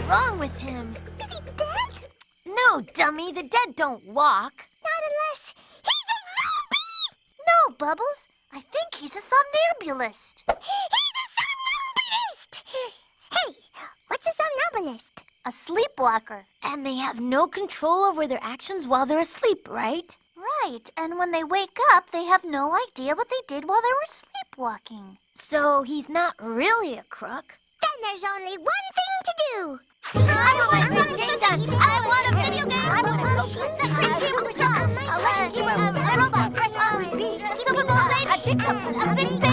wrong with him? Is he dead? No, dummy, the dead don't walk. Not unless he's a zombie! No, Bubbles. I think he's a somnambulist. He's a somnambulist! Hey, what's a somnambulist? A sleepwalker. And they have no control over their actions while they're asleep, right? Right, and when they wake up, they have no idea what they did while they were sleepwalking. So he's not really a crook. Then there's only one thing to do. I want a video game. I want a machine, a Christmas shop, a robot, a silver ball, a big